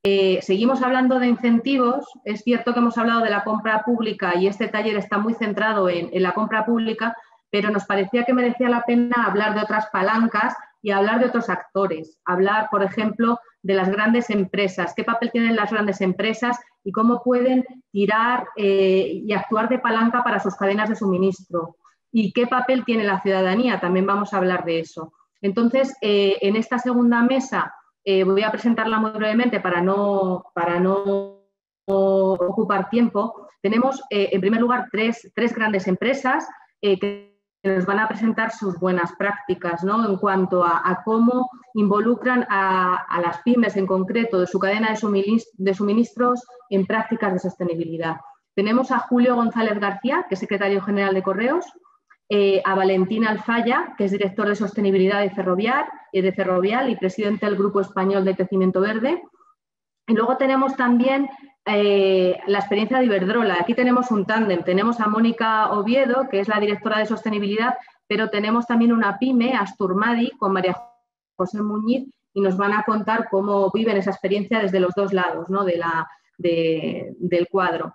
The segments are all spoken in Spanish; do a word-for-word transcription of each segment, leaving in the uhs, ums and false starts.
Eh, seguimos hablando de incentivos. Es cierto que hemos hablado de la compra pública y este taller está muy centrado en, en la compra pública, pero nos parecía que merecía la pena hablar de otras palancas y hablar de otros actores. Hablar, por ejemplo, de las grandes empresas, qué papel tienen las grandes empresas y cómo pueden tirar eh, y actuar de palanca para sus cadenas de suministro. Y qué papel tiene la ciudadanía, también vamos a hablar de eso. Entonces, eh, en esta segunda mesa eh, voy a presentarla muy brevemente para no, para no ocupar tiempo. Tenemos, eh, en primer lugar, tres, tres grandes empresas eh, que nos van a presentar sus buenas prácticas, ¿no? En cuanto a, a cómo involucran a, a las pymes en concreto de su cadena de, suministros, de suministros en prácticas de sostenibilidad. Tenemos a Julio González García, que es secretario general de Correos, eh, a Valentín Alfaya, que es director de sostenibilidad de Ferrovial, eh, de Ferrovial y presidente del Grupo Español de Crecimiento Verde. Y luego tenemos también eh, la experiencia de Iberdrola. Aquí tenemos un tándem. Tenemos a Mónica Oviedo, que es la directora de sostenibilidad, pero tenemos también una pyme, Asturmadi, con María José Muñiz, y nos van a contar cómo viven esa experiencia desde los dos lados, ¿no? de la, de, del cuadro.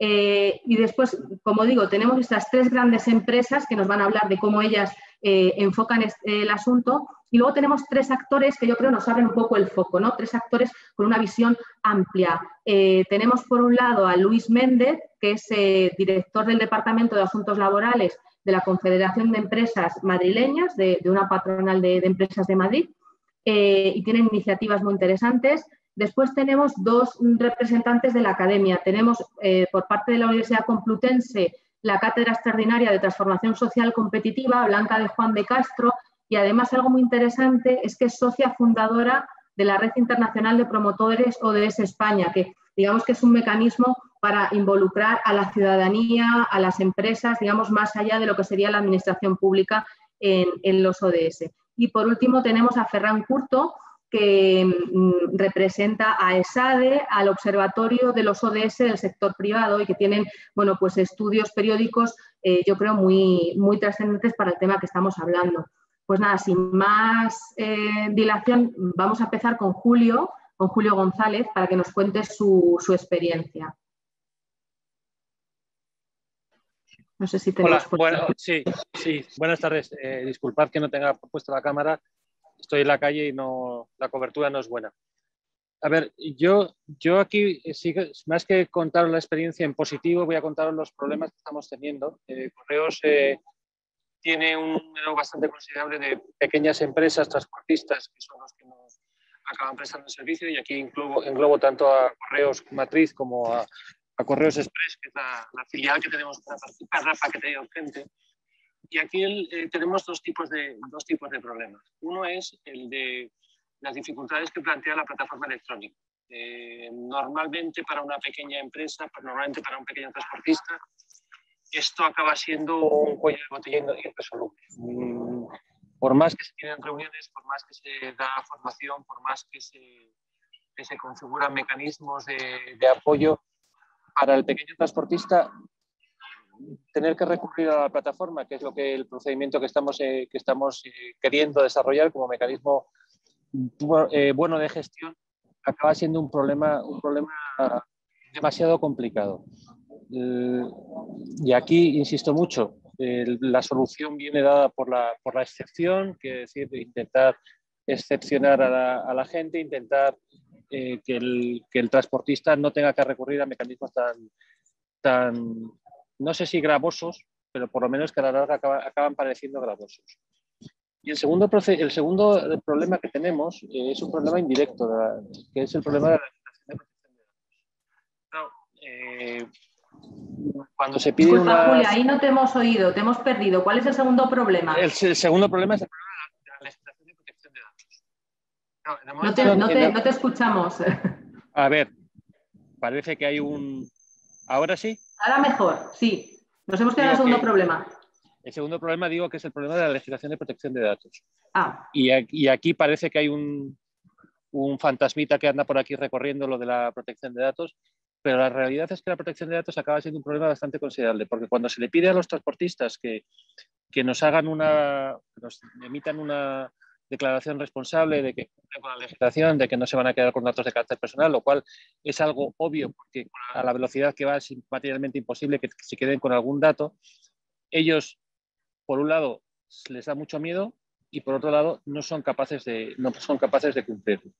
Eh, y después, como digo, tenemos estas tres grandes empresas que nos van a hablar de cómo ellas eh, enfocan este, el asunto. Y luego tenemos tres actores que yo creo nos abren un poco el foco, ¿no? Tres actores con una visión amplia. Eh, tenemos por un lado a Luis Méndez, que es eh, director del Departamento de Asuntos Laborales de la Confederación de Empresas Madrileñas, de, de una patronal de, de empresas de Madrid, eh, y tienen iniciativas muy interesantes. Después tenemos dos representantes de la academia. Tenemos eh, por parte de la Universidad Complutense la Cátedra Extraordinaria de Transformación Social Competitiva, Blanca de Juan de Castro, y además algo muy interesante es que es socia fundadora de la Red Internacional de Promotores O D S España, que digamos que es un mecanismo para involucrar a la ciudadanía, a las empresas, digamos, más allá de lo que sería la administración pública en, en los O D S. Y por último tenemos a Ferran Curto, que mm, representa a ESADE, al Observatorio de los O D S del sector privado y que tienen, bueno, pues estudios periódicos, eh, yo creo, muy, muy trascendentes para el tema que estamos hablando. Pues nada, sin más eh, dilación, vamos a empezar con Julio, con Julio González, para que nos cuente su, su experiencia. No sé si tenemos... Hola, bueno, sí, sí, buenas tardes. Eh, disculpad que no tenga puesta la cámara. Estoy en la calle y no, la cobertura no es buena. A ver, yo, yo aquí, sí, más que contaros la experiencia en positivo, voy a contaros los problemas que estamos teniendo. Eh, Correos eh, tiene un número bastante considerable de pequeñas empresas transportistas que son los que nos acaban prestando el servicio, y aquí englobo, englobo tanto a Correos Matriz como a, a Correos Express, que es la, la filial que tenemos para participar, la paquetería urgente. Y aquí el, eh, tenemos dos tipos, de, dos tipos de problemas. Uno es el de las dificultades que plantea la plataforma electrónica. Eh, normalmente para una pequeña empresa, normalmente para un pequeño transportista, esto acaba siendo un cuello de botella irresoluble. Mm, por más que se tienen reuniones, por más que se da formación, por más que se, que se configuran mecanismos de, de apoyo, para el pequeño transportista, tener que recurrir a la plataforma, que es lo que el procedimiento que estamos, eh, que estamos eh, queriendo desarrollar como mecanismo eh, bueno de gestión, acaba siendo un problema, un problema demasiado complicado. Eh, y aquí insisto mucho, eh, la solución viene dada por la, por la excepción, que es decir, intentar excepcionar a la, a la gente, intentar eh, que, el, que el transportista no tenga que recurrir a mecanismos tan, tan no sé si gravosos, pero por lo menos que a la larga acaban, acaban pareciendo gravosos. Y el segundo, el segundo problema que tenemos eh, es un problema indirecto, la, que es el problema de la legislación de protección de datos. No, eh, cuando se pide Disculpa, una... Julia, ahí no te hemos oído, te hemos perdido. ¿Cuál es el segundo problema? El, el segundo problema es el problema de la legislación de protección de datos. No, no, te, no, te, no te escuchamos. A ver, parece que hay un... ¿Ahora sí? Ahora mejor, sí. Nos hemos quedado en el segundo problema. El segundo problema digo que es el problema de la legislación de protección de datos. Ah. Y, y aquí parece que hay un, un fantasmita que anda por aquí recorriendo lo de la protección de datos, pero la realidad es que la protección de datos acaba siendo un problema bastante considerable, porque cuando se le pide a los transportistas que, que nos hagan una, que nos emitan una, declaración responsable, de que cumplen con la legislación, de que no se van a quedar con datos de carácter personal, lo cual es algo obvio porque a la velocidad que va es materialmente imposible que se queden con algún dato. Ellos, por un lado, les da mucho miedo y por otro lado no son capaces de, no son capaces de cumplirlo.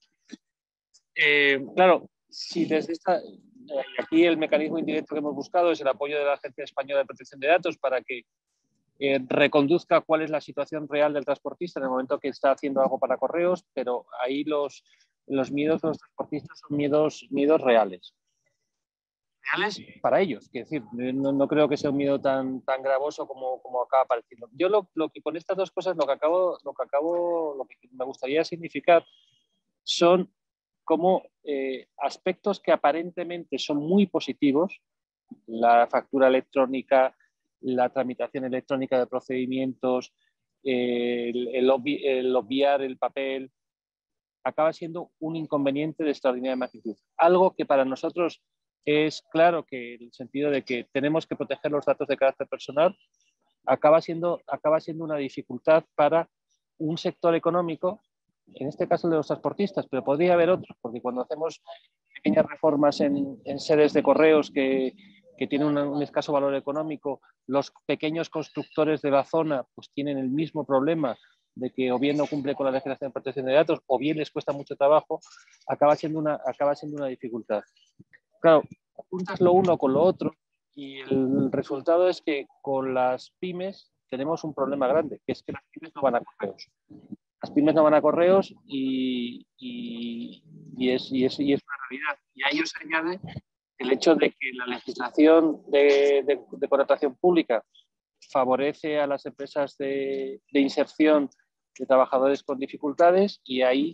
Eh, claro, si desde esta... Y aquí el mecanismo indirecto que hemos buscado es el apoyo de la Agencia Española de Protección de Datos para que eh, reconduzca cuál es la situación real del transportista en el momento que está haciendo algo para correos, pero ahí los, los miedos de los transportistas son miedos, miedos reales. Reales para ellos, es decir, no, no creo que sea un miedo tan, tan gravoso como, como acaba pareciendo. Yo lo, lo que con estas dos cosas lo que acabo, lo que acabo, lo que me gustaría significar son como eh, aspectos que aparentemente son muy positivos, la factura electrónica, la tramitación electrónica de procedimientos, eh, el, el, obvi, el obviar el papel, acaba siendo un inconveniente de extraordinaria magnitud. Algo que para nosotros es claro que en el sentido de que tenemos que proteger los datos de carácter personal, acaba siendo, acaba siendo una dificultad para un sector económico, en este caso el de los transportistas, pero podría haber otros, porque cuando hacemos pequeñas reformas en, en sedes de correos que, que tienen un, un escaso valor económico, los pequeños constructores de la zona pues tienen el mismo problema de que o bien no cumple con la legislación de protección de datos o bien les cuesta mucho trabajo, acaba siendo una, acaba siendo una dificultad. Claro, juntas lo uno con lo otro y el resultado es que con las pymes tenemos un problema grande, que es que las pymes no van a correos. Las pymes no van a correos y, y, y, es, y, es, y es una realidad. Y a ello se añade el hecho de que la legislación de, de, de contratación pública favorece a las empresas de, de inserción de trabajadores con dificultades y ahí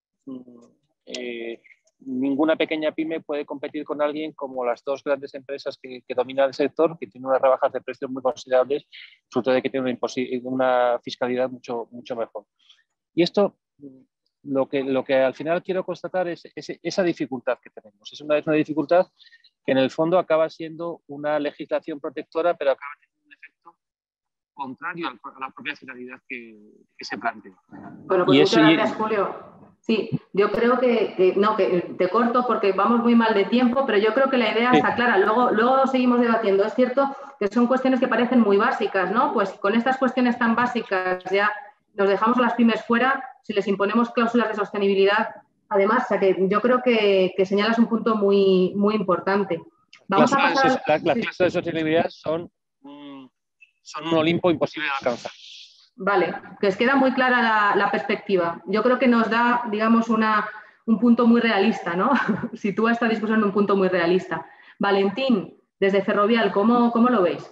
eh, ninguna pequeña pyme puede competir con alguien como las dos grandes empresas que, que dominan el sector, que tienen unas rebajas de precios muy considerables, fruto de que tienen una, una fiscalidad mucho, mucho mejor. Y esto, lo que, lo que al final quiero constatar es, es esa dificultad que tenemos. Es una, es una dificultad que en el fondo acaba siendo una legislación protectora, pero acaba teniendo un efecto contrario a la propia finalidad que, que se plantea. Bueno, pues y muchas eso, gracias, y... Julio. Sí, yo creo que, que, no, que te corto porque vamos muy mal de tiempo, pero yo creo que la idea sí. está clara. Luego, luego seguimos debatiendo. Es cierto que son cuestiones que parecen muy básicas, ¿no? Pues con estas cuestiones tan básicas ya nos dejamos a las pymes fuera, si les imponemos cláusulas de sostenibilidad. Además, o sea que yo creo que, que señalas un punto muy, muy importante. Vamos las, a pasar... Las, las cláusulas de sostenibilidad son, mm, son un Olimpo imposible de alcanzar. Vale, que os queda muy clara la, la perspectiva. Yo creo que nos da, digamos, una, un punto muy realista, ¿no? Sitúa esta discusión en un punto muy realista. Valentín, desde Ferrovial, ¿cómo, cómo lo veis?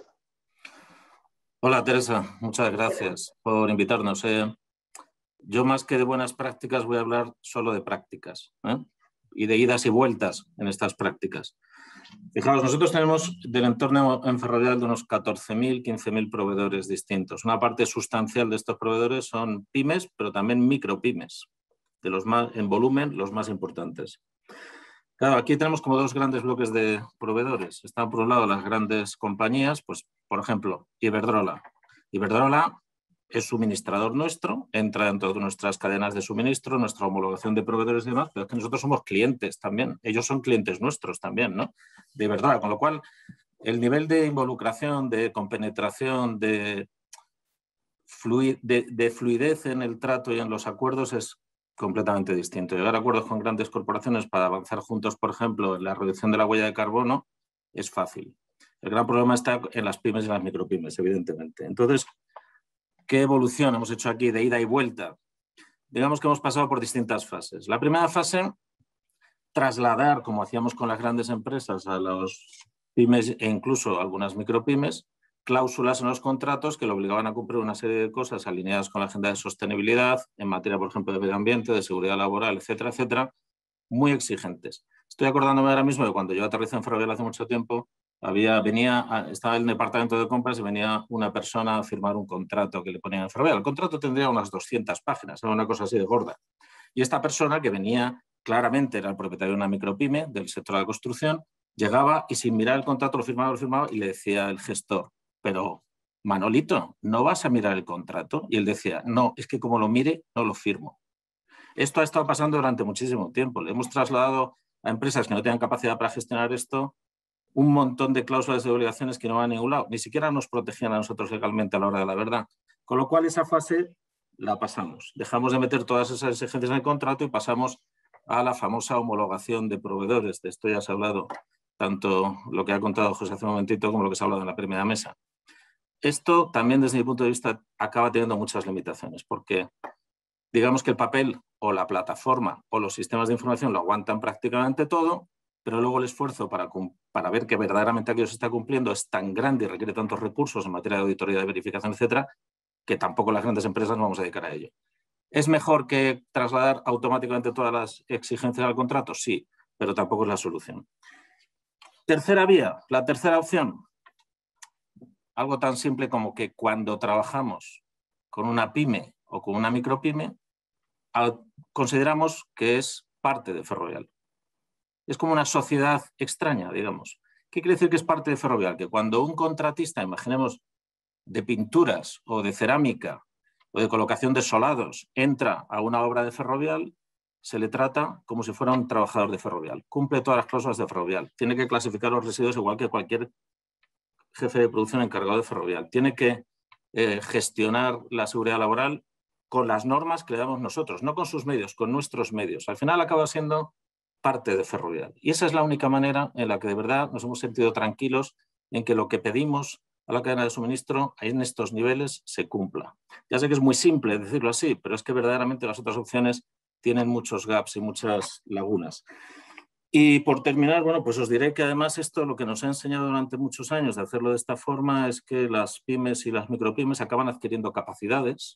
Hola, Teresa. Muchas gracias por invitarnos. Eh, yo, más que de buenas prácticas, voy a hablar solo de prácticas, ¿eh? Y de idas y vueltas en estas prácticas. Fijaos, nosotros tenemos del entorno en Ferrovial de unos catorce mil, quince mil proveedores distintos. Una parte sustancial de estos proveedores son pymes, pero también micropymes, de los más, en volumen, los más importantes. Claro, aquí tenemos como dos grandes bloques de proveedores. Están por un lado las grandes compañías, pues por ejemplo, Iberdrola. Iberdrola es suministrador nuestro, entra dentro de nuestras cadenas de suministro, nuestra homologación de proveedores y demás, pero es que nosotros somos clientes también. Ellos son clientes nuestros también, ¿no? De Iberdrola, con lo cual el nivel de involucración, de compenetración, de, fluid, de, de fluidez en el trato y en los acuerdos es completamente distinto. Llegar a acuerdos con grandes corporaciones para avanzar juntos, por ejemplo, en la reducción de la huella de carbono, es fácil. El gran problema está en las pymes y las micropymes, evidentemente. Entonces, ¿qué evolución hemos hecho aquí de ida y vuelta? Digamos que hemos pasado por distintas fases. La primera fase, trasladar, como hacíamos con las grandes empresas, a los pymes e incluso algunas micropymes, cláusulas en los contratos que le obligaban a cumplir una serie de cosas alineadas con la agenda de sostenibilidad, en materia, por ejemplo, de medio ambiente, de seguridad laboral, etcétera, etcétera, muy exigentes. Estoy acordándome ahora mismo de cuando yo aterricé en Ferrovial hace mucho tiempo, había, venía, estaba en el departamento de compras y venía una persona a firmar un contrato que le ponían en Ferrovial. El contrato tendría unas doscientas páginas, era una cosa así de gorda. Y esta persona, que venía claramente, era el propietario de una micropyme del sector de la construcción, llegaba y sin mirar el contrato lo firmaba, lo firmaba y le decía el gestor, pero Manolito, ¿no vas a mirar el contrato? Y él decía, no, es que como lo mire, no lo firmo. Esto ha estado pasando durante muchísimo tiempo. Le hemos trasladado a empresas que no tengan capacidad para gestionar esto un montón de cláusulas de obligaciones que no van a ningún lado. Ni siquiera nos protegían a nosotros legalmente a la hora de la verdad. Con lo cual, esa fase la pasamos. Dejamos de meter todas esas exigencias en el contrato y pasamos a la famosa homologación de proveedores. De esto ya se ha hablado, tanto lo que ha contado José hace un momentito como lo que se ha hablado en la primera mesa. Esto también, desde mi punto de vista, acaba teniendo muchas limitaciones, porque digamos que el papel o la plataforma o los sistemas de información lo aguantan prácticamente todo, pero luego el esfuerzo para, para ver que verdaderamente aquello se está cumpliendo es tan grande y requiere tantos recursos en materia de auditoría, de verificación, etcétera, que tampoco las grandes empresas nos vamos a dedicar a ello. ¿Es mejor que trasladar automáticamente todas las exigencias al contrato? Sí, pero tampoco es la solución. Tercera vía, la tercera opción. Algo tan simple como que cuando trabajamos con una pyme o con una micropyme, consideramos que es parte de Ferrovial. Es como una sociedad extraña, digamos. ¿Qué quiere decir que es parte de Ferrovial? Que cuando un contratista, imaginemos, de pinturas o de cerámica o de colocación de solados, entra a una obra de Ferrovial, se le trata como si fuera un trabajador de Ferrovial. Cumple todas las cláusulas de Ferrovial. Tiene que clasificar los residuos igual que cualquier jefe de producción encargado de Ferrovial. Tiene que eh, gestionar la seguridad laboral con las normas que le damos nosotros, no con sus medios, con nuestros medios. Al final acaba siendo parte de Ferrovial. Y esa es la única manera en la que de verdad nos hemos sentido tranquilos en que lo que pedimos a la cadena de suministro en estos niveles se cumpla. Ya sé que es muy simple decirlo así, pero es que verdaderamente las otras opciones tienen muchos gaps y muchas lagunas. Y por terminar, bueno, pues os diré que además esto lo que nos ha enseñado durante muchos años de hacerlo de esta forma es que las pymes y las micropymes acaban adquiriendo capacidades.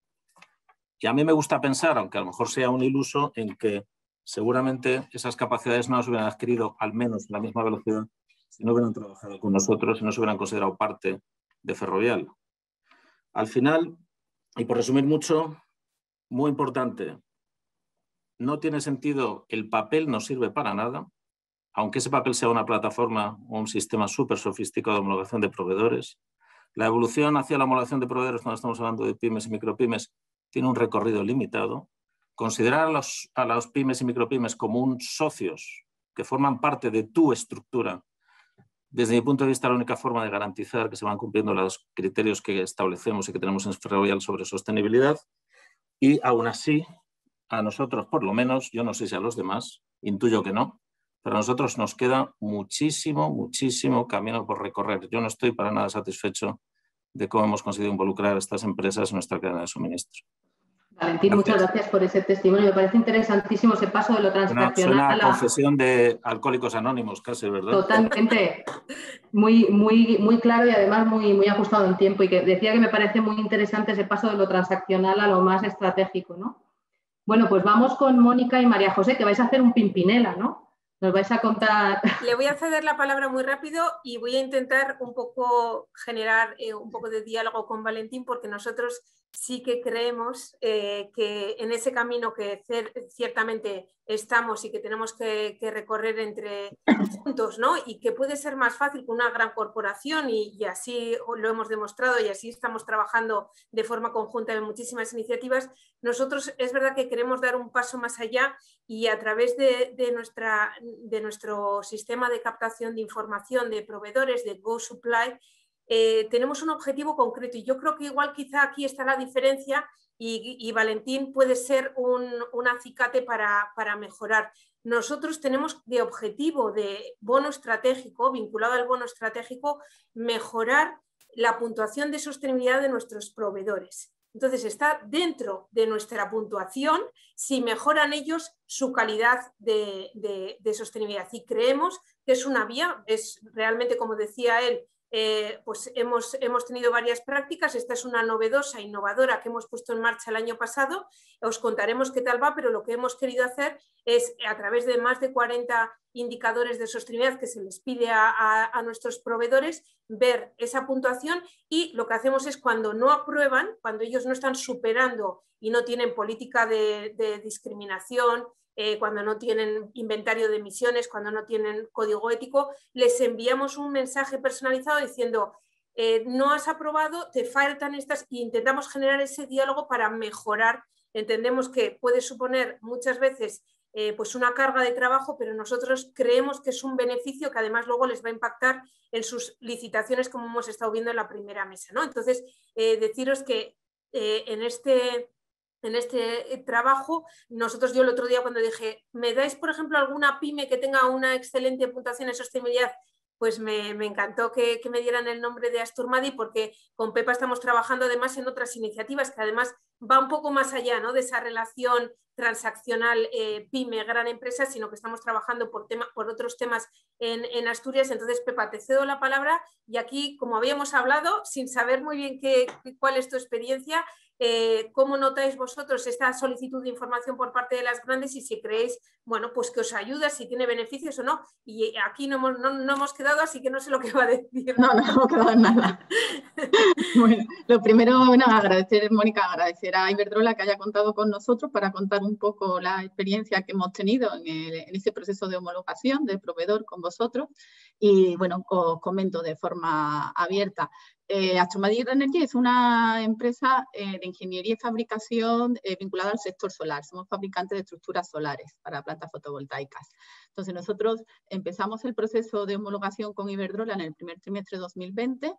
Y a mí me gusta pensar, aunque a lo mejor sea un iluso, en que seguramente esas capacidades no las hubieran adquirido al menos a la misma velocidad si no hubieran trabajado con nosotros, si no se hubieran considerado parte de Ferrovial. Al final, y por resumir mucho, muy importante, no tiene sentido, el papel no sirve para nada, aunque ese papel sea una plataforma o un sistema súper sofisticado de homologación de proveedores. La evolución hacia la homologación de proveedores, cuando estamos hablando de pymes y micropymes, tiene un recorrido limitado. Considerar a los, a los pymes y micropymes como un socios que forman parte de tu estructura, desde mi punto de vista, la única forma de garantizar que se van cumpliendo los criterios que establecemos y que tenemos en Ferrovial sobre sostenibilidad. Y aún así, a nosotros, por lo menos, yo no sé si a los demás, intuyo que no, pero a nosotros nos queda muchísimo, muchísimo camino por recorrer. Yo no estoy para nada satisfecho de cómo hemos conseguido involucrar a estas empresas en nuestra cadena de suministro. Valentín, gracias. Muchas gracias por ese testimonio. Me parece interesantísimo ese paso de lo transaccional. Suena a la... confesión de Alcohólicos Anónimos, casi, ¿verdad? Totalmente. Muy, muy, muy claro y además muy, muy ajustado en tiempo. Y que decía que me parece muy interesante ese paso de lo transaccional a lo más estratégico, ¿no? Bueno, pues vamos con Mónica y María José, que vais a hacer un Pimpinela, ¿no? Nos vais a contar... Le voy a ceder la palabra muy rápido y voy a intentar un poco generar eh, un poco de diálogo con Valentín, porque nosotros sí que creemos eh, que en ese camino que ciertamente estamos y que tenemos que, que recorrer entre juntos, ¿no? Y que puede ser más fácil con una gran corporación y, y así lo hemos demostrado y así estamos trabajando de forma conjunta en muchísimas iniciativas. Nosotros es verdad que queremos dar un paso más allá y a través de, de, nuestra, de nuestro sistema de captación de información de proveedores de GoSupply, Eh, tenemos un objetivo concreto y yo creo que igual quizá aquí está la diferencia y, y Valentín puede ser un, un acicate para, para mejorar. Nosotros tenemos de objetivo de bono estratégico, vinculado al bono estratégico, mejorar la puntuación de sostenibilidad de nuestros proveedores. Entonces está dentro de nuestra puntuación si mejoran ellos su calidad de, de, de sostenibilidad y creemos que es una vía, es realmente como decía él, Eh, pues hemos, hemos tenido varias prácticas, esta es una novedosa, innovadora que hemos puesto en marcha el año pasado, os contaremos qué tal va, pero lo que hemos querido hacer es a través de más de cuarenta indicadores de sostenibilidad que se les pide a, a, a nuestros proveedores, ver esa puntuación y lo que hacemos es cuando no aprueban, cuando ellos no están superando y no tienen política de, de discriminación, Eh, cuando no tienen inventario de emisiones, cuando no tienen código ético, les enviamos un mensaje personalizado diciendo eh, no has aprobado, te faltan estas, y intentamos generar ese diálogo para mejorar. Entendemos que puede suponer muchas veces eh, pues una carga de trabajo, pero nosotros creemos que es un beneficio que además luego les va a impactar en sus licitaciones, como hemos estado viendo en la primera mesa, ¿no? Entonces, eh, deciros que eh, en este... En este trabajo, nosotros yo el otro día cuando dije, ¿me dais, por ejemplo, alguna pyme que tenga una excelente puntuación en sostenibilidad? Pues me, me encantó que, que me dieran el nombre de Asturmadi, porque con Pepa estamos trabajando además en otras iniciativas que además va un poco más allá, ¿no?, de esa relación transaccional eh, pyme, gran empresa, sino que estamos trabajando por, tema, por otros temas en, en Asturias. Entonces, Pepa, te cedo la palabra y aquí, como habíamos hablado, sin saber muy bien qué, cuál es tu experiencia, Eh, ¿cómo notáis vosotros esta solicitud de información por parte de las grandes y si creéis, bueno, pues que os ayuda, si tiene beneficios o no? Y aquí no hemos, no, no hemos quedado, así que no sé lo que va a decir. No, no hemos quedado en nada. Bueno, lo primero, bueno, agradecer, Mónica, agradecer a Iberdrola que haya contado con nosotros para contar un poco la experiencia que hemos tenido en, el, en ese proceso de homologación del proveedor con vosotros. Y bueno, os comento de forma abierta. Eh, Asturmadi Energy es una empresa eh, de ingeniería y fabricación eh, vinculada al sector solar. Somos fabricantes de estructuras solares para plantas fotovoltaicas. Entonces, nosotros empezamos el proceso de homologación con Iberdrola en el primer trimestre de dos mil veinte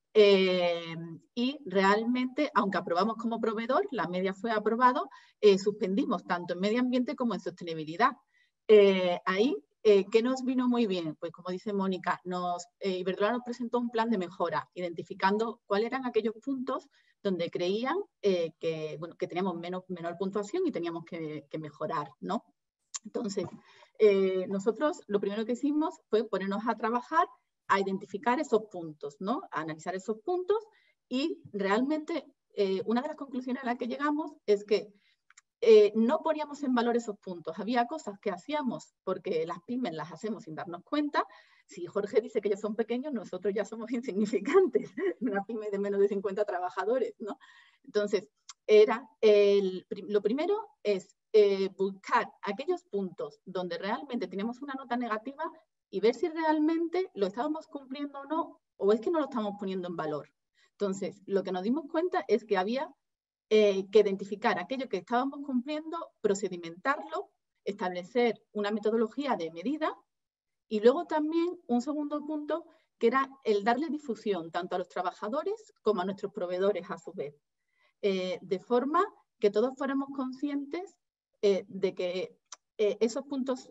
eh, y realmente, aunque aprobamos como proveedor, la media fue aprobado, eh, suspendimos tanto en medio ambiente como en sostenibilidad. Eh, ahí Eh, ¿Qué nos vino muy bien? Pues como dice Mónica, nos, eh, Iberdrola nos presentó un plan de mejora, identificando cuáles eran aquellos puntos donde creían eh, que, bueno, que teníamos menos, menor puntuación y teníamos que, que mejorar, ¿no? Entonces, eh, nosotros lo primero que hicimos fue ponernos a trabajar, a identificar esos puntos, ¿no? A analizar esos puntos y realmente eh, una de las conclusiones a las que llegamos es que Eh, no poníamos en valor esos puntos. Había cosas que hacíamos porque las pymes las hacemos sin darnos cuenta. Si Jorge dice que ellos son pequeños, nosotros ya somos insignificantes. Una pyme de menos de cincuenta trabajadores, ¿no? Entonces, era el, lo primero es eh, buscar aquellos puntos donde realmente teníamos una nota negativa y ver si realmente lo estábamos cumpliendo o no, o es que no lo estamos poniendo en valor. Entonces, lo que nos dimos cuenta es que había Eh, que identificar aquello que estábamos cumpliendo, procedimentarlo, establecer una metodología de medida y luego también un segundo punto que era el darle difusión tanto a los trabajadores como a nuestros proveedores a su vez, eh, de forma que todos fuéramos conscientes eh, de que eh, esos puntos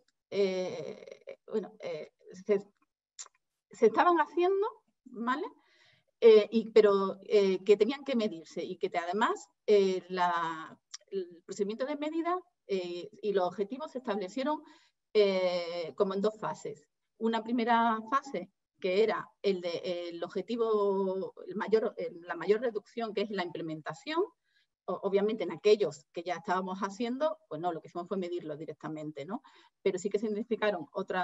eh, bueno, eh, se, se estaban haciendo, ¿vale? Eh, y, pero eh, que tenían que medirse y que te, además eh, la, el procedimiento de medida eh, y los objetivos se establecieron eh, como en dos fases. Una primera fase que era el, de, el objetivo, el mayor, el, la mayor reducción, que es la implementación. O, obviamente en aquellos que ya estábamos haciendo, pues no, lo que hicimos fue medirlo directamente, ¿no? Pero sí que se identificaron otra,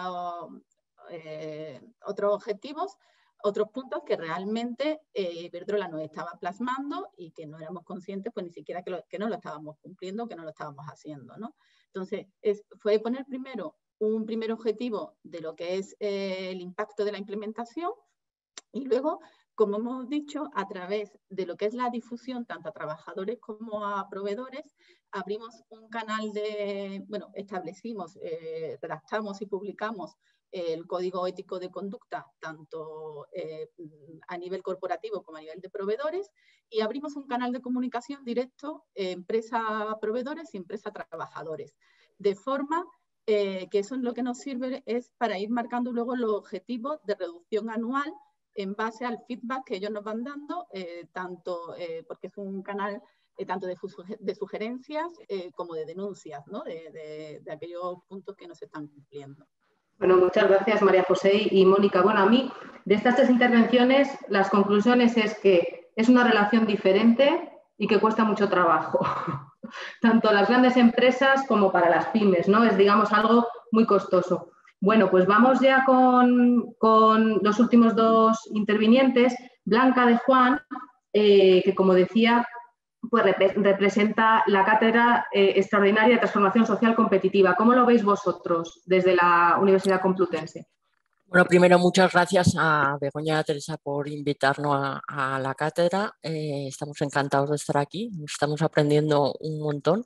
eh, otros objetivos, otros puntos que realmente eh, Iberdrola nos estaba plasmando y que no éramos conscientes, pues ni siquiera que, lo, que no lo estábamos cumpliendo, que no lo estábamos haciendo, ¿no? Entonces, es, fue poner primero un primer objetivo de lo que es eh, el impacto de la implementación y luego, como hemos dicho, a través de lo que es la difusión, tanto a trabajadores como a proveedores, abrimos un canal de, bueno, establecimos, eh, redactamos y publicamos el código ético de conducta, tanto eh, a nivel corporativo como a nivel de proveedores, y abrimos un canal de comunicación directo eh, empresa-proveedores y empresa-trabajadores, de forma eh, que eso es lo que nos sirve es para ir marcando luego los objetivos de reducción anual en base al feedback que ellos nos van dando, eh, tanto eh, porque es un canal eh, tanto de, de sugerencias eh, como de denuncias, ¿no? de, de, de aquellos puntos que no se están cumpliendo. Bueno, muchas gracias María José y Mónica. Bueno, a mí de estas tres intervenciones las conclusiones es que es una relación diferente y que cuesta mucho trabajo, tanto las grandes empresas como para las pymes, ¿no? Es, digamos, algo muy costoso. Bueno, pues vamos ya con, con los últimos dos intervinientes. Blanca de Juan, eh, que como decía, pues rep representa la Cátedra eh, Extraordinaria de Transformación Social Competitiva. ¿Cómo lo veis vosotros desde la Universidad Complutense? Bueno, primero muchas gracias a Begoña y a Teresa por invitarnos a, a la cátedra. Eh, estamos encantados de estar aquí, estamos aprendiendo un montón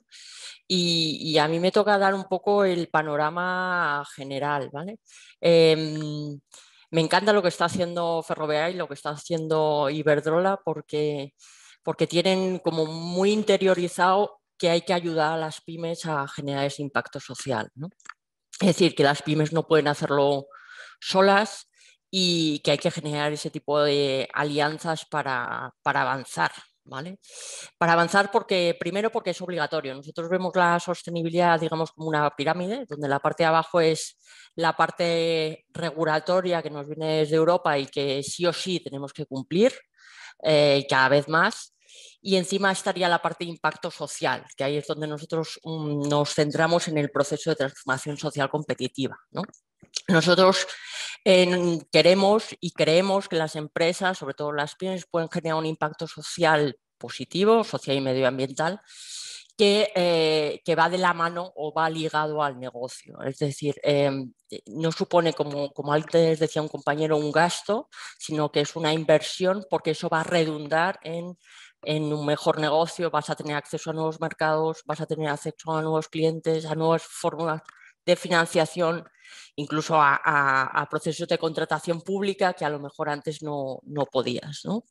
y, y a mí me toca dar un poco el panorama general, ¿vale? Eh, me encanta lo que está haciendo Ferrovial y lo que está haciendo Iberdrola porque, porque tienen como muy interiorizado que hay que ayudar a las pymes a generar ese impacto social, ¿no? Es decir, que las pymes no pueden hacerlo solas y que hay que generar ese tipo de alianzas para, para avanzar, ¿vale? Para avanzar porque, primero porque es obligatorio. Nosotros vemos la sostenibilidad, digamos, como una pirámide, donde la parte de abajo es la parte regulatoria que nos viene desde Europa y que sí o sí tenemos que cumplir eh, cada vez más. Y encima estaría la parte de impacto social, que ahí es donde nosotros um, nos centramos en el proceso de transformación social competitiva, ¿no? Nosotros eh, queremos y creemos que las empresas, sobre todo las pymes, pueden generar un impacto social positivo, social y medioambiental, que, eh, que va de la mano o va ligado al negocio. Es decir, eh, no supone, como, como antes decía un compañero, un gasto, sino que es una inversión porque eso va a redundar en, en un mejor negocio, vas a tener acceso a nuevos mercados, vas a tener acceso a nuevos clientes, a nuevas fórmulas de financiación, incluso a, a, a procesos de contratación pública que a lo mejor antes no, no podías, ¿no?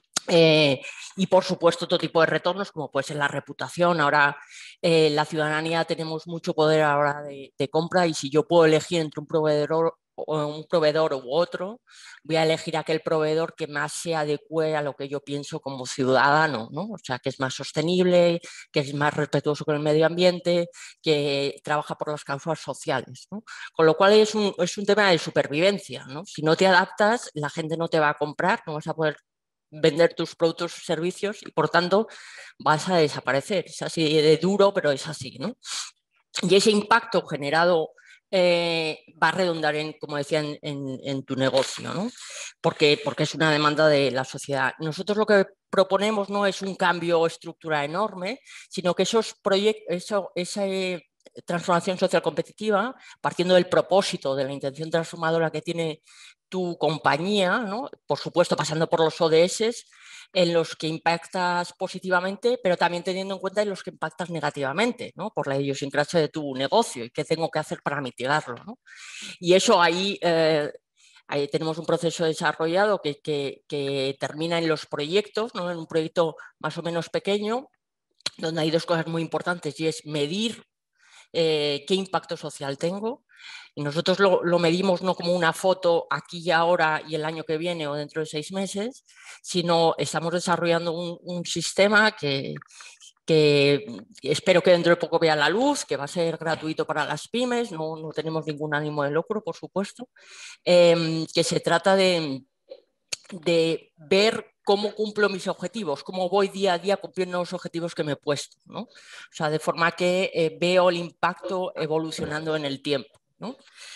Eh, y por supuesto otro tipo de retornos como puede ser la reputación. Ahora eh, la ciudadanía tenemos mucho poder a la hora de, de compra y si yo puedo elegir entre un proveedor o un proveedor u otro, voy a elegir aquel proveedor que más se adecue a lo que yo pienso como ciudadano, ¿no? O sea, que es más sostenible, que es más respetuoso con el medio ambiente, que trabaja por las causas sociales, ¿no? Con lo cual es un, es un tema de supervivencia, ¿no? Si no te adaptas, la gente no te va a comprar, no vas a poder vender tus productos o servicios y por tanto vas a desaparecer. Es así de duro, pero es así, ¿no? Y ese impacto generado eh, va a redundar en, como decía, en, en, en tu negocio, ¿no? Porque, porque es una demanda de la sociedad. Nosotros lo que proponemos no es un cambio estructural enorme, sino que esos proyectos, eso, esa transformación social competitiva, partiendo del propósito, de la intención transformadora que tiene tu compañía, ¿no? Por supuesto pasando por los O D S en los que impactas positivamente, pero también teniendo en cuenta en los que impactas negativamente, ¿no? Por la idiosincrasia de tu negocio y qué tengo que hacer para mitigarlo, ¿no? Y eso ahí, eh, ahí tenemos un proceso desarrollado que, que, que termina en los proyectos, ¿no? En un proyecto más o menos pequeño, donde hay dos cosas muy importantes y es medir eh, qué impacto social tengo. Y nosotros lo, lo medimos no como una foto aquí y ahora y el año que viene o dentro de seis meses, sino estamos desarrollando un, un sistema que, que espero que dentro de poco vea la luz, que va a ser gratuito para las pymes, no, no tenemos ningún ánimo de lucro, por supuesto, eh, que se trata de, de ver cómo cumplo mis objetivos, cómo voy día a día cumpliendo los objetivos que me he puesto, ¿no? O sea, de forma que eh, veo el impacto evolucionando en el tiempo, ¿no?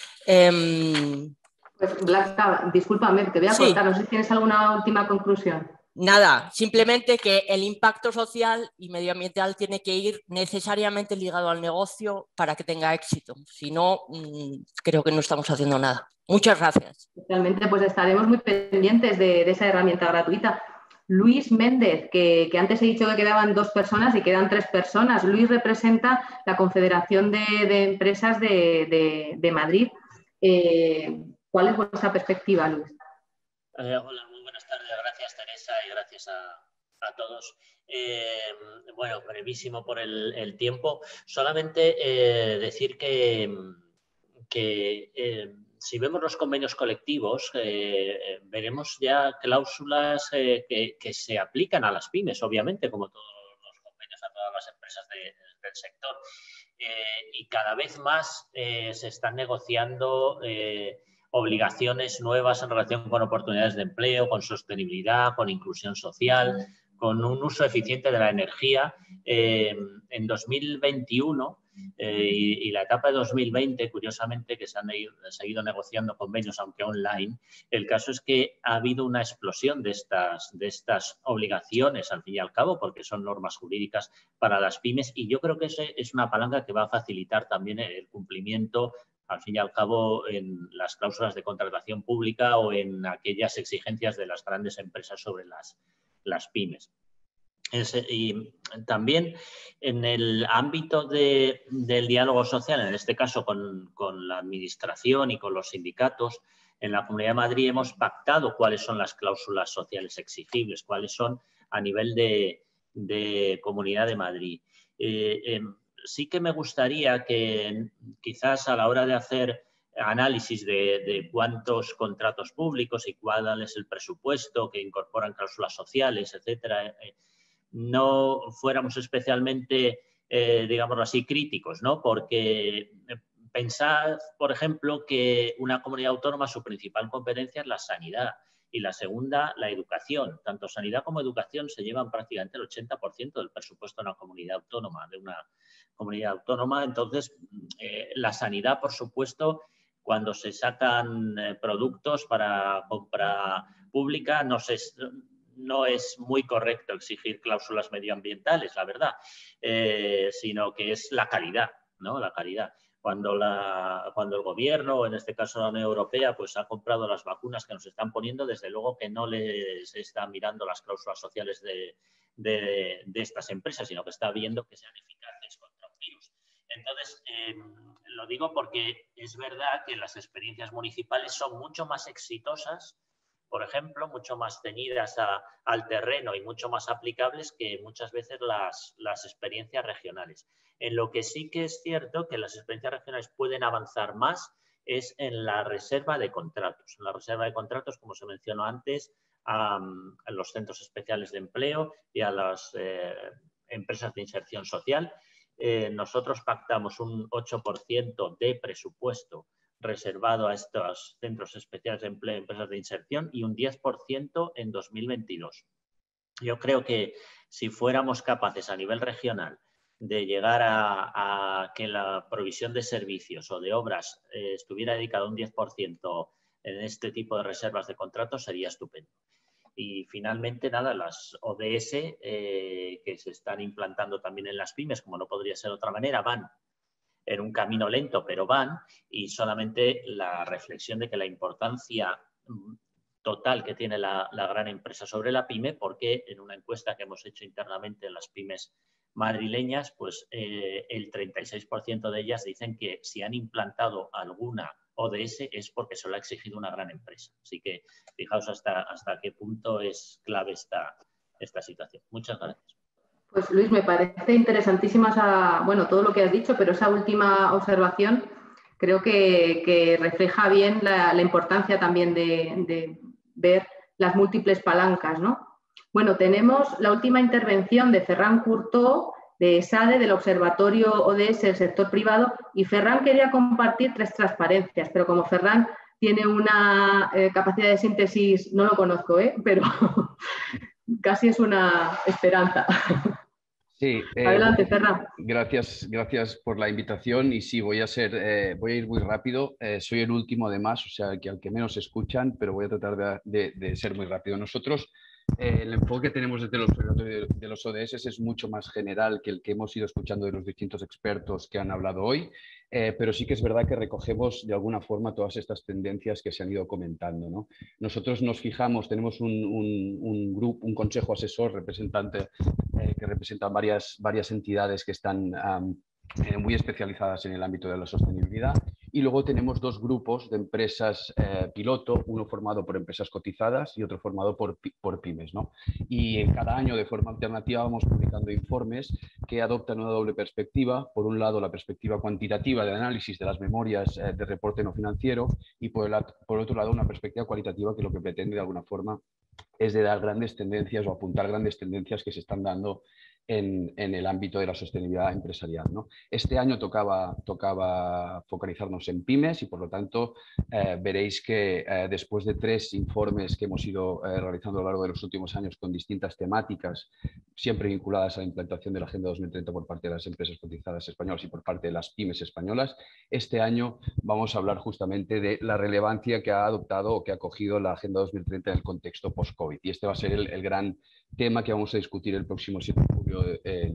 Eh, pues Blanca, discúlpame, te voy a sí. cortar, no sé si tienes alguna última conclusión. Nada, simplemente que el impacto social y medioambiental tiene que ir necesariamente ligado al negocio para que tenga éxito. Si no, creo que no estamos haciendo nada. Muchas gracias. Realmente, pues estaremos muy pendientes de, de esa herramienta gratuita. Luis Méndez, que, que antes he dicho que quedaban dos personas y quedan tres personas. Luis representa la Confederación de, de Empresas de, de, de Madrid. Eh, ¿Cuál es vuestra perspectiva, Luis? Eh, hola, muy buenas tardes. Gracias, Teresa, y gracias a, a todos. Eh, bueno, brevísimo por el, el tiempo. Solamente eh, decir que, que eh, si vemos los convenios colectivos, eh, veremos ya cláusulas eh, que, que se aplican a las pymes, obviamente, como todos los convenios a todas las empresas de, del sector. Eh, y cada vez más eh, se están negociando eh, obligaciones nuevas en relación con oportunidades de empleo, con sostenibilidad, con inclusión social, con un uso eficiente de la energía. Eh, en dos mil veintiuno eh, y, y la etapa de dos mil veinte, curiosamente, que se han ido, se han ido negociando convenios, aunque online, el caso es que ha habido una explosión de estas, de estas obligaciones, al fin y al cabo, porque son normas jurídicas para las pymes, y yo creo que esa es una palanca que va a facilitar también el cumplimiento al fin y al cabo, en las cláusulas de contratación pública o en aquellas exigencias de las grandes empresas sobre las, las pymes. Es, y también en el ámbito de, del diálogo social, en este caso con, con la administración y con los sindicatos, en la Comunidad de Madrid hemos pactado cuáles son las cláusulas sociales exigibles, cuáles son a nivel de, de Comunidad de Madrid. Eh, eh, sí que me gustaría que quizás a la hora de hacer análisis de, de cuántos contratos públicos y cuál es el presupuesto que incorporan cláusulas sociales, etcétera, eh, no fuéramos especialmente, eh, digámoslo así, críticos, ¿no? Porque pensad, por ejemplo, que una comunidad autónoma, su principal competencia es la sanidad y la segunda, la educación. Tanto sanidad como educación se llevan prácticamente el ochenta por ciento del presupuesto de una comunidad autónoma, de una comunidad autónoma. Entonces, eh, la sanidad, por supuesto, cuando se sacan eh, productos para compra pública, no se... no es muy correcto exigir cláusulas medioambientales, la verdad, eh, sino que es la calidad, ¿no? La calidad. Cuando, la, cuando el gobierno, en este caso la Unión Europea, pues ha comprado las vacunas que nos están poniendo, desde luego que no les está mirando las cláusulas sociales de, de, de estas empresas, sino que está viendo que sean eficaces contra un virus. Entonces, eh, lo digo porque es verdad que las experiencias municipales son mucho más exitosas, por ejemplo, mucho más ceñidas a, al terreno y mucho más aplicables que muchas veces las, las experiencias regionales. En lo que sí que es cierto que las experiencias regionales pueden avanzar más es en la reserva de contratos. En la reserva de contratos, como se mencionó antes, a, a los centros especiales de empleo y a las eh, empresas de inserción social. Eh, nosotros pactamos un ocho por ciento de presupuesto reservado a estos centros especiales de empleo y empresas de inserción y un diez por ciento en dos mil veintidós. Yo creo que si fuéramos capaces a nivel regional de llegar a, a que la provisión de servicios o de obras eh, estuviera dedicada un diez por ciento en este tipo de reservas de contratos, sería estupendo. Y finalmente, nada, las O D S eh, que se están implantando también en las pymes, como no podría ser de otra manera, van en un camino lento, pero van, y solamente la reflexión de que la importancia total que tiene la, la gran empresa sobre la pyme, porque en una encuesta que hemos hecho internamente en las pymes madrileñas, pues eh, el treinta y seis por ciento de ellas dicen que si han implantado alguna O D S es porque se lo ha exigido una gran empresa. Así que fijaos hasta, hasta qué punto es clave esta, esta situación. Muchas gracias. Pues Luis, me parece interesantísima esa, bueno, todo lo que has dicho, pero esa última observación creo que, que refleja bien la, la importancia también de, de ver las múltiples palancas, ¿no? Bueno, tenemos la última intervención de Ferran Curtó, de ESADE, del Observatorio O D S del sector privado, y Ferran quería compartir tres transparencias, pero como Ferran tiene una eh, capacidad de síntesis, no lo conozco, ¿eh? Pero casi es una esperanza. Sí, eh, adelante, Ferran. Gracias, gracias por la invitación y sí, voy a ser, eh, voy a ir muy rápido. Eh, soy el último además, o sea, que al que menos escuchan, pero voy a tratar de, de, de ser muy rápido. Nosotros, eh, el enfoque que tenemos desde el Observatorio de los O D S es mucho más general que el que hemos ido escuchando de los distintos expertos que han hablado hoy, eh, pero sí que es verdad que recogemos de alguna forma todas estas tendencias que se han ido comentando, ¿no? Nosotros nos fijamos, tenemos un, un, un grupo, un consejo asesor representante eh, que representa varias, varias entidades que están um, eh, muy especializadas en el ámbito de la sostenibilidad. Y luego tenemos dos grupos de empresas eh, piloto, uno formado por empresas cotizadas y otro formado por, por pymes, ¿no? Y en cada año de forma alternativa vamos publicando informes que adoptan una doble perspectiva. Por un lado, la perspectiva cuantitativa de análisis de las memorias eh, de reporte no financiero y por, el, por otro lado una perspectiva cualitativa que lo que pretende de alguna forma es de dar grandes tendencias o apuntar grandes tendencias que se están dando en, en el ámbito de la sostenibilidad empresarial, ¿no? Este año tocaba, tocaba focalizarnos en pymes y por lo tanto eh, veréis que eh, después de tres informes que hemos ido eh, realizando a lo largo de los últimos años con distintas temáticas, siempre vinculadas a la implantación de la Agenda dos mil treinta por parte de las empresas cotizadas españolas y por parte de las pymes españolas, este año vamos a hablar justamente de la relevancia que ha adoptado o que ha cogido la Agenda dos mil treinta en el contexto post-COVID. Y este va a ser el, el gran tema que vamos a discutir el próximo siete de julio en,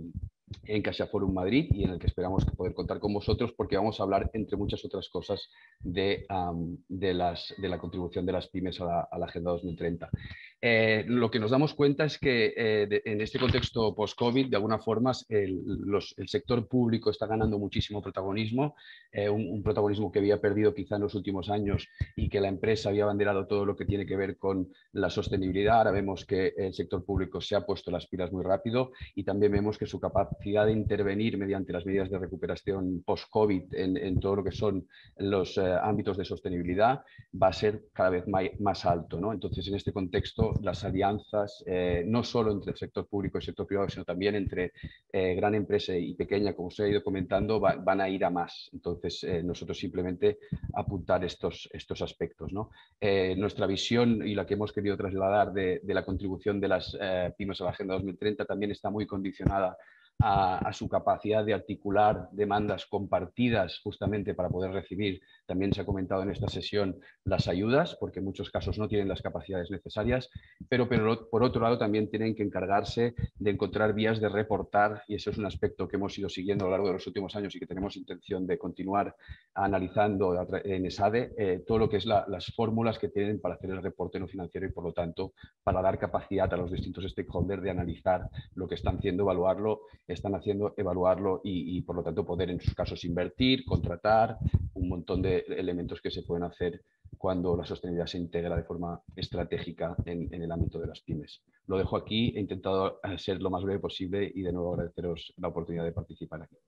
en CaixaForum Madrid y en el que esperamos poder contar con vosotros porque vamos a hablar, entre muchas otras cosas, de, um, de, las, de la contribución de las pymes a la, a la Agenda dos mil treinta. Eh, lo que nos damos cuenta es que eh, de, en este contexto post-COVID, de alguna forma, el, los, el sector público está ganando muchísimo protagonismo, eh, un, un protagonismo que había perdido quizá en los últimos años y que la empresa había abanderado todo lo que tiene que ver con la sostenibilidad. Ahora vemos que el sector público se ha puesto las pilas muy rápido y también vemos que su capacidad de intervenir mediante las medidas de recuperación post-COVID en, en todo lo que son los eh, ámbitos de sostenibilidad va a ser cada vez más, más alto, ¿no? Entonces, en este contexto, las alianzas, eh, no solo entre el sector público y el sector privado, sino también entre eh, gran empresa y pequeña, como usted ha ido comentando, va, van a ir a más. Entonces, eh, nosotros simplemente apuntar estos, estos aspectos, ¿no? Eh, nuestra visión y la que hemos querido trasladar de, de la contribución de las eh, pymes a la Agenda dos mil treinta también está muy condicionada A, a su capacidad de articular demandas compartidas justamente para poder recibir, también se ha comentado en esta sesión, las ayudas, porque en muchos casos no tienen las capacidades necesarias, pero, pero por otro lado también tienen que encargarse de encontrar vías de reportar, y eso es un aspecto que hemos ido siguiendo a lo largo de los últimos años y que tenemos intención de continuar analizando en ESADE, eh, todo lo que es la, las fórmulas que tienen para hacer el reporte no financiero y por lo tanto para dar capacidad a los distintos stakeholders de analizar lo que están haciendo, evaluarlo, están haciendo, evaluarlo y, y por lo tanto poder en sus casos invertir, contratar, un montón de elementos que se pueden hacer cuando la sostenibilidad se integra de forma estratégica en, en el ámbito de las pymes. Lo dejo aquí, he intentado ser lo más breve posible y de nuevo agradeceros la oportunidad de participar aquí.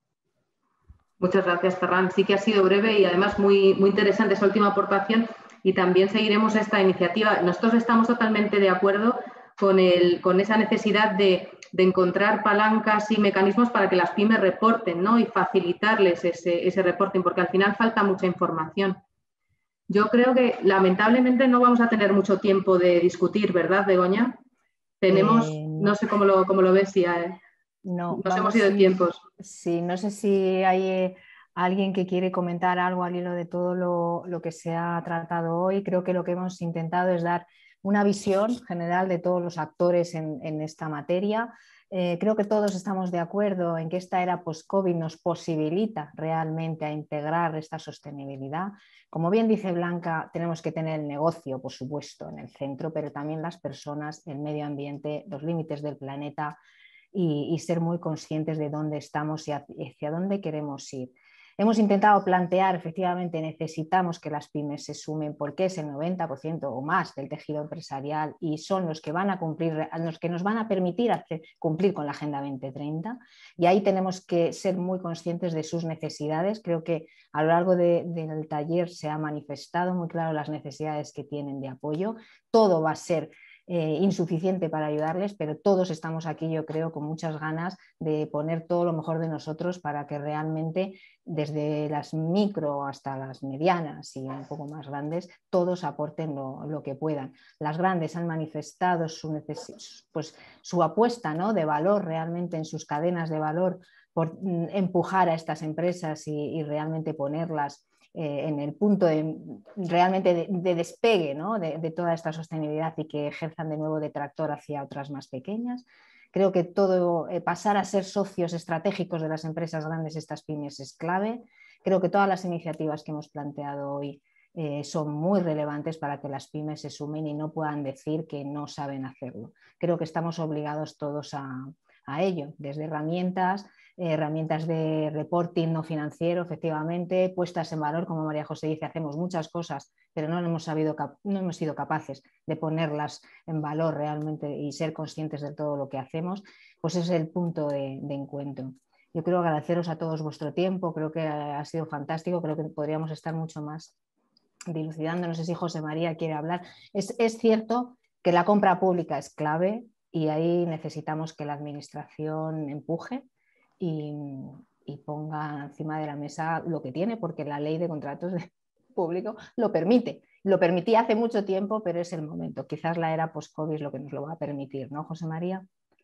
Muchas gracias, Ferran. Sí que ha sido breve y además muy, muy interesante esa última aportación y también seguiremos esta iniciativa. Nosotros estamos totalmente de acuerdo con, el, con esa necesidad de, de encontrar palancas y mecanismos para que las pymes reporten, ¿no? Y facilitarles ese, ese reporting, porque al final falta mucha información. Yo creo que lamentablemente no vamos a tener mucho tiempo de discutir, ¿verdad, Begoña? Tenemos, eh, no. no sé cómo lo, cómo lo ves, si eh, no, nos hemos ido de tiempos. Sí, no sé si hay eh, alguien que quiere comentar algo al hilo de todo lo, lo que se ha tratado hoy. Creo que lo que hemos intentado es dar una visión general de todos los actores en, en esta materia. Eh, creo que todos estamos de acuerdo en que esta era post-COVID nos posibilita realmente a integrar esta sostenibilidad. Como bien dice Blanca, tenemos que tener el negocio, por supuesto, en el centro, pero también las personas, el medio ambiente, los límites del planeta y, y ser muy conscientes de dónde estamos y hacia dónde queremos ir. Hemos intentado plantear, efectivamente, necesitamos que las pymes se sumen porque es el noventa por ciento o más del tejido empresarial y son los que van a cumplir, los que nos van a permitir hacer, cumplir con la Agenda veinte treinta y ahí tenemos que ser muy conscientes de sus necesidades. Creo que a lo largo de, del taller se ha manifestado muy claro las necesidades que tienen de apoyo. Todo va a ser Eh, insuficiente para ayudarles, pero todos estamos aquí, yo creo, con muchas ganas de poner todo lo mejor de nosotros para que realmente desde las micro hasta las medianas y un poco más grandes, todos aporten lo, lo que puedan. Las grandes han manifestado su, pues, su apuesta, ¿no?, de valor realmente en sus cadenas de valor por mm, empujar a estas empresas y, y realmente ponerlas Eh, en el punto de, realmente de, de despegue, ¿no?, de, de toda esta sostenibilidad y que ejerzan de nuevo de tractor hacia otras más pequeñas. Creo que todo, eh, pasar a ser socios estratégicos de las empresas grandes, estas pymes, es clave. Creo que todas las iniciativas que hemos planteado hoy eh, son muy relevantes para que las pymes se sumen y no puedan decir que no saben hacerlo. Creo que estamos obligados todos a, a ello, desde herramientas, herramientas de reporting no financiero, efectivamente, puestas en valor, como María José dice, hacemos muchas cosas, pero no hemos, sabido, no hemos sido capaces de ponerlas en valor realmente y ser conscientes de todo lo que hacemos, pues ese es el punto de, de encuentro. Yo quiero agradeceros a todos vuestro tiempo, creo que ha sido fantástico, creo que podríamos estar mucho más dilucidando, no sé si José María quiere hablar. Es, es cierto que la compra pública es clave y ahí necesitamos que la administración empuje Y, y ponga encima de la mesa lo que tiene, porque la ley de contratos de público lo permite. Lo permitía hace mucho tiempo, pero es el momento. Quizás la era post-COVID lo que nos lo va a permitir, ¿no, José María?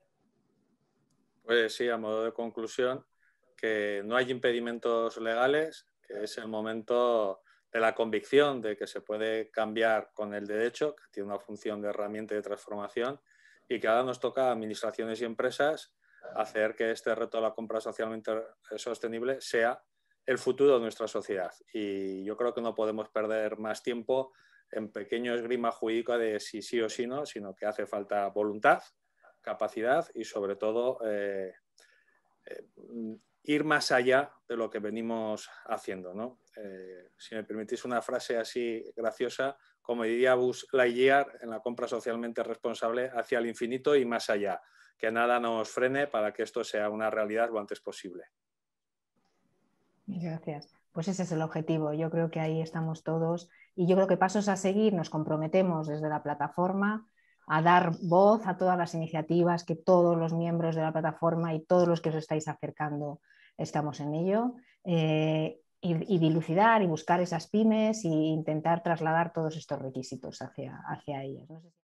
Pues sí, a modo de conclusión, que no hay impedimentos legales, que es el momento de la convicción de que se puede cambiar con el derecho, que tiene una función de herramienta de transformación, y que ahora nos toca a administraciones y empresas hacer que este reto de la compra socialmente sostenible sea el futuro de nuestra sociedad. Y yo creo que no podemos perder más tiempo en pequeño esgrima jurídico de si sí o si no, sino que hace falta voluntad, capacidad y sobre todo eh, eh, ir más allá de lo que venimos haciendo, ¿no? Eh, si me permitís una frase así graciosa, como diría Buzz Lightyear en la compra socialmente responsable, hacia el infinito y más allá. Que nada nos frene para que esto sea una realidad lo antes posible. Gracias. Pues ese es el objetivo. Yo creo que ahí estamos todos y yo creo que pasos a seguir nos comprometemos desde la plataforma a dar voz a todas las iniciativas que todos los miembros de la plataforma y todos los que os estáis acercando estamos en ello eh, y, y dilucidar y buscar esas pymes e intentar trasladar todos estos requisitos hacia, hacia ellas. No sé si...